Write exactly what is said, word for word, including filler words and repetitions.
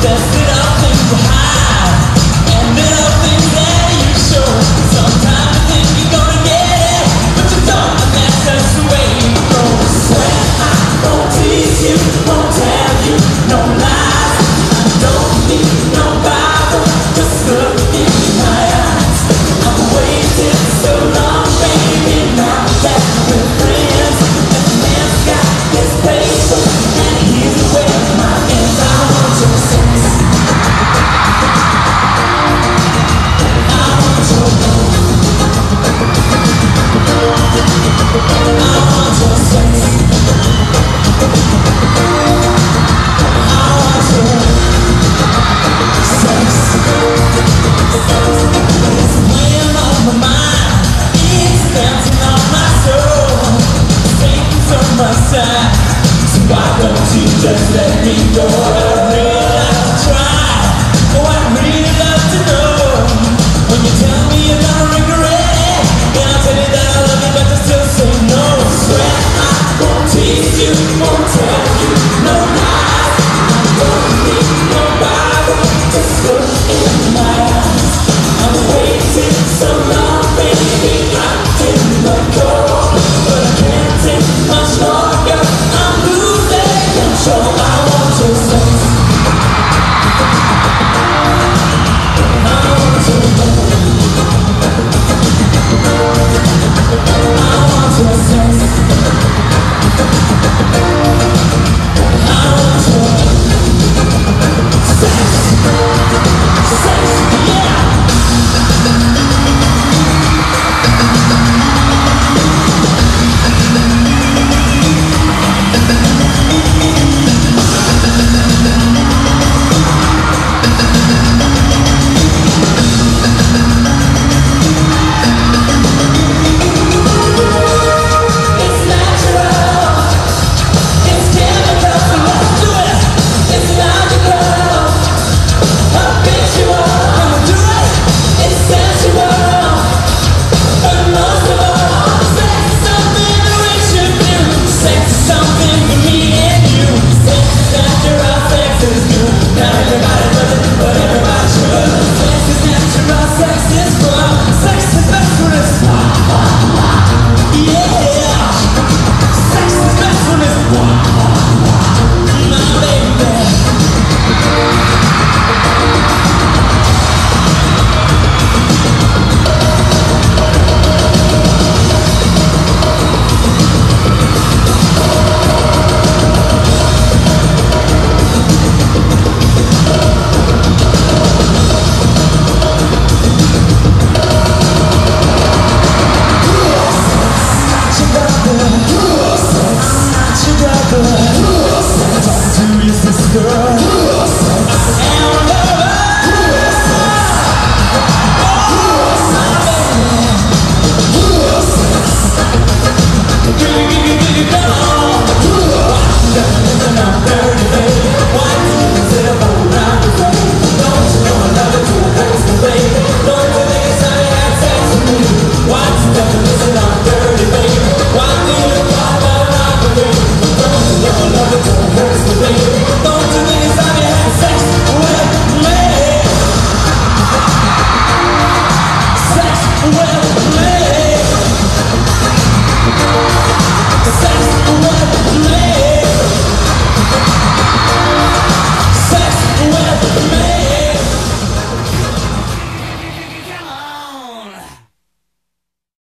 There's little things to hide and little things that you show. Sometimes you think you're gonna get it, but you don't, and that's just the way it goes. Swear I won't tease you, won't tell you no lies. I don't need no Bible, just look in my eyes. I've waited so long, baby, now that we're friends, and the man's got his patience, and he's away my ends. I want your sex, I want your love, I want your sex, I want your sex. It's weighing on my mind, it's dancing on my soul, it's taking so much time. So why don't you just let me go?